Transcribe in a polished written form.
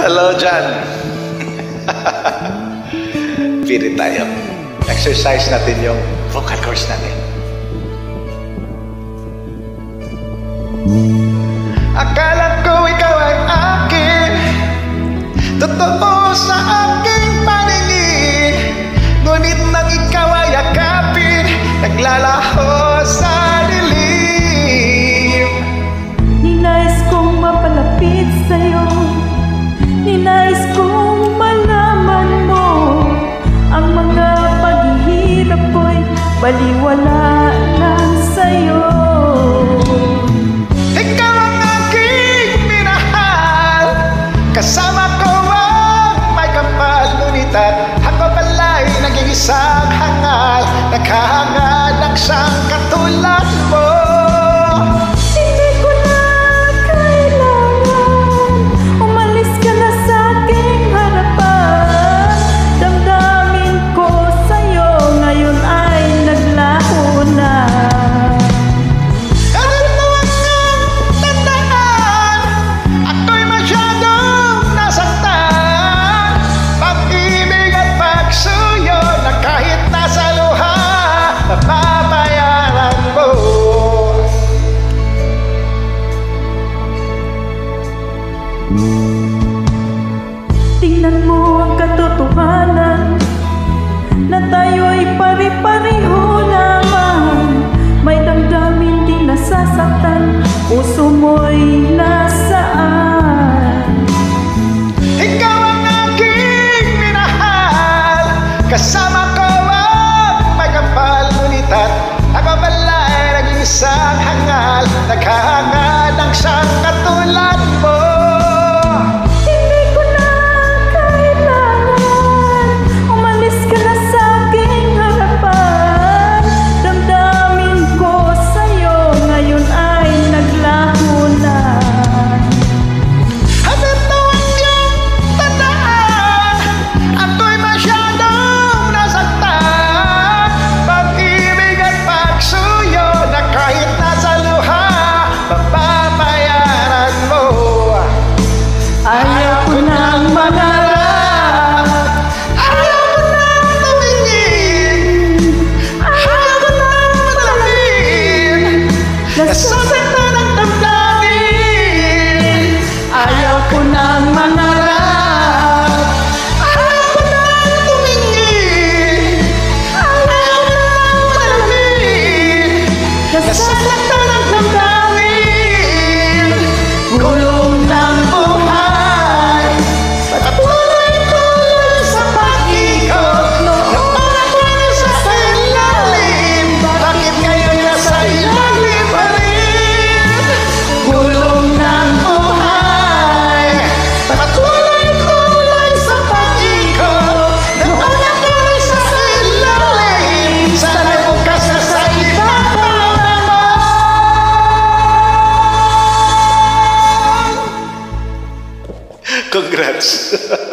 Hello dyan. Pirit tayo. Exercise natin yung vocal cords natin. Akala ko ikaw ay akin, totoo sa aking paningin. Ngunit nang ikaw ay yakapin, naglalaho sa dilim. Ninais kong mapalapit sa'yo, ninais kong malaman mo ang mga paghihirap ko'y baliwala lang sa'yo. Ikaw ang aking minahal, kasama ko ang may kapal. Ngunit at ako pala'y naging isang hangal, naghahangad ng siyang katulad mo. Hindi ko na kailangan, umalis ka na sa aking harapan. Damdamin ko sa'yo ngayon ay naglaho na. Papayaran mo. Tingnan mo ang katotohanan na tayo'y pare-pareho lamang. May damdamin di nasasaktan, puso mo'y nasaan. Ikaw ang aking minahal, kasama ko ang may kapal. Ngunit at ako pala'y naging isang hangal, naghahangad ng siyang katulad mo. Hindi ko na kailangan, umalis ka na sa aking harapan. Damdamin ko sa'yo ngayon ay naglaho na. At ito ang iyong tandaan, ako'y masyadong nasaktan. Pag-ibig at pagsuyo na kahit nasa luha, mapapayaran mo. Ayaw ko nang mangarap, Ayaw ko nang tumingin, ayaw ko nang malamin, nasasaktan ang damdamin. ayaw ko nang mangarap, Ayaw ko nang tumingin, ayaw ko nang malamin, nasasaktan ang damdamin. Gulong ng buhay, patuloy-tuloy sa pag-ikot, naparang tayo sa ilalim. Bakit ngayon nasa ilalim pa rin? Gulong ng buhay, patuloy-tuloy sa pag-ikot, naparang tayo sa ilalim. Sana'y bukas na sa ibabaw naman. Congrats!